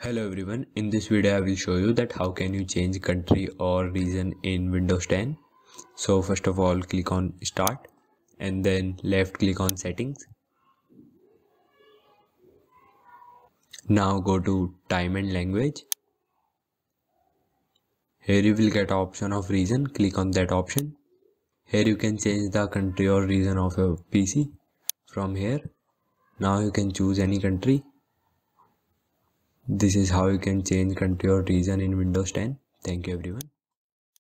Hello everyone, in this video I will show you that how can you change country or region in Windows 10. So first of all click on start and then left click on settings. Now go to time and language. Here you will get option of region, click on that option. Here you can change the country or region of your PC from here. Now you can choose any country. This is how you can change country or region in Windows 10. Thank you everyone.